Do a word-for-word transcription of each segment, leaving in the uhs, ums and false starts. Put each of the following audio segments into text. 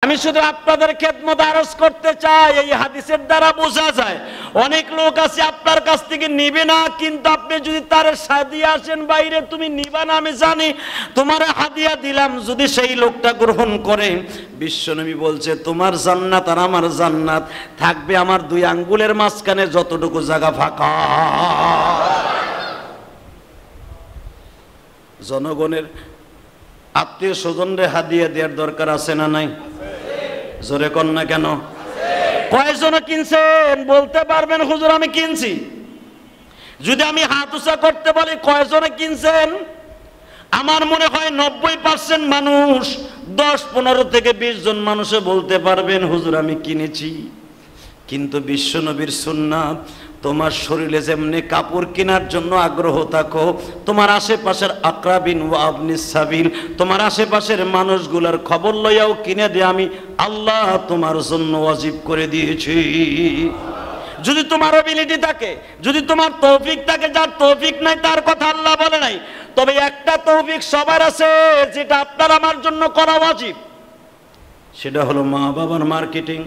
আমি শুধু আপনাদের খেদমত আরজ করতে চাই, এই হাদিসের দ্বারা বোঝা যায় অনেক লোক আছে আপনার কাছ থেকে নিবে না, কিন্তু আপনি যদি তার হাদিয়া আসেন বাইরে তুমি নিবা না আমি জানি, তোমার হাদিয়া দিলাম, যদি সেই লোকটা গ্রহণ করে, বিশ্বনবী বলছে তোমার জান্নাত আর আমার জান্নাত থাকবে আমার দুই আঙ্গুলের মাঝখানে যতটুকু জায়গা ফাঁকা। জনগণের আত্মীয় স্বজনরে হাদিয়া দেওয়ার দরকার আছে না নাই? জোরে কন না কেন? কয়জন কিনছেন বলতে পারবেন? হুজুর আমি কিনছি। যদি আমি হাত উঁচা করতে বলি কয়জনে কিনছেন, আমার মনে হয় নব্বই পার্সেন্ট মানুষ, দশ পনেরো থেকে বিশ জন মানুষে বলতে পারবেন হুজুর আমি কিনেছি। কিন্তু বিশ্বনবীর সুন্নাত, তোমার শরীরে যেমনি কাপড় কেনার জন্য আগ্রহ থাকো, তোমার আশেপাশের আকরাবিন ওয়া আবনিস সাবিল, তোমার আশেপাশের মানুষগুলোর খবর লইয়াও কিনে দিয়ে আমি আল্লাহ তোমার জন্য ওয়াজিব করে দিয়েছি। যদি তোমার এবিলিটি থাকে, যদি তোমার তৌফিক থাকে, যার তৌফিক নাই তার কথা আল্লাহ বলে নাই, তবে একটা তৌফিক সবার আছে যেটা আপনার আমার জন্য করা উচিত, সেটা হলো মা বাবার মার্কেটিং।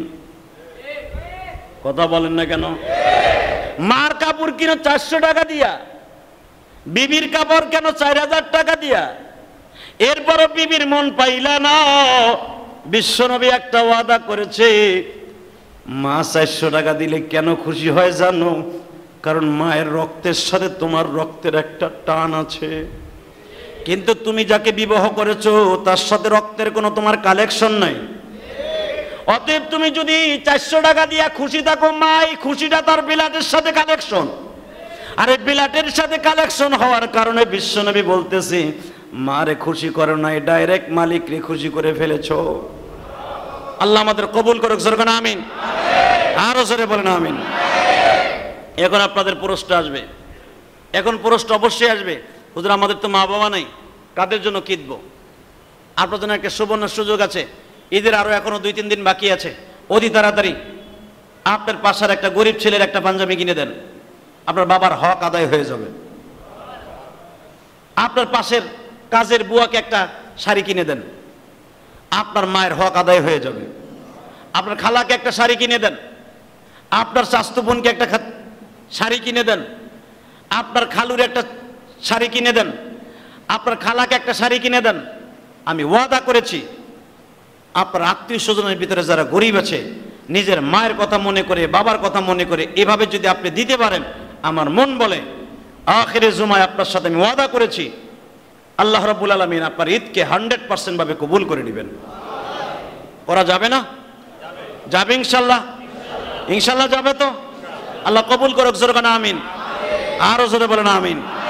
কথা বলেন না কেন? মার কাপড় কিনো চারশো টাকা দিয়া, বিবির কাপড় কেন চার হাজার টাকা দিয়া, এরপরও বিবির মন পাইলা না। বিশ্বনবী একটা ওয়াদা করেছে, মা চারশো টাকা দিলে কেন খুশি হয় জানো? কারণ মায়ের রক্তের সাথে তোমার রক্তের একটা টান আছে, কিন্তু তুমি যাকে বিবাহ করেছো তার সাথে রক্তের কোনো তোমার কালেকশন নাই। অতএব তুমি যদি চারশো টাকা দিয়া খুশি থাকো, মা এই খুশিটা তার বিলাটের সাথে কালেকশন, আর এই বিলাটের সাথে কালেকশন হওয়ার কারণে বিশ্বনবী বলতেছে মারে খুশি করো নাই, ডাইরেক্ট মালিকরে খুশি করে ফেলেছো। আল্লাহ আমাদের কবুল করুক, জোরে বলেন আমিন। আরো জোরে বলেন আমিন। এখন আপনাদের প্রশ্ন আসবে, এখন প্রশ্ন অবশ্যই আসবে, হুজুর আমাদের তো মা বাবা নাই, কাদের জন্য কিনবো? আপনার জন্য একটা সুবর্ণ সুযোগ আছে, ঈদের আরো এখনো দুই তিন দিন বাকি আছে, অতি তাড়াতাড়ি আপনার পাশের একটা গরিব ছেলের একটা পাঞ্জাবি কিনে দেন, আপনার বাবার হক আদায় হয়ে যাবে। আপনার পাশের কাজের বুয়াকে একটা শাড়ি কিনে দেন, আপনার মায়ের হক আদায় হয়ে যাবে। আপনার খালাকে একটা শাড়ি কিনে দেন, আপনার চাচাতো বোনকে একটা শাড়ি কিনে দেন, আপনার খালুর একটা শাড়ি কিনে দেন, আপনার খালাকে একটা শাড়ি কিনে দেন। আমি ওয়াদা করেছি আপনার আত্মীয় স্বজনের ভিতরে যারা গরিব আছে, নিজের মায়ের কথা মনে করে, বাবার কথা মনে করে এভাবে যদি আপনি দিতে পারেন, আমার মন বলে আখিরে জুমায় আপনার সাথে আমি ওয়াদা করেছি আল্লাহ রাব্বুল আলামিন আপনার ঈদকে হান্ড্রেড পার্সেন্ট ভাবে কবুল করে নেবেন। করা যাবে না? যাবে ইনশাল্লাহ? ইনশাল্লাহ যাবে তো? আল্লাহ কবুল করুক, জোরে বলেন আমিন। আরো জোরে বলেন আমিন।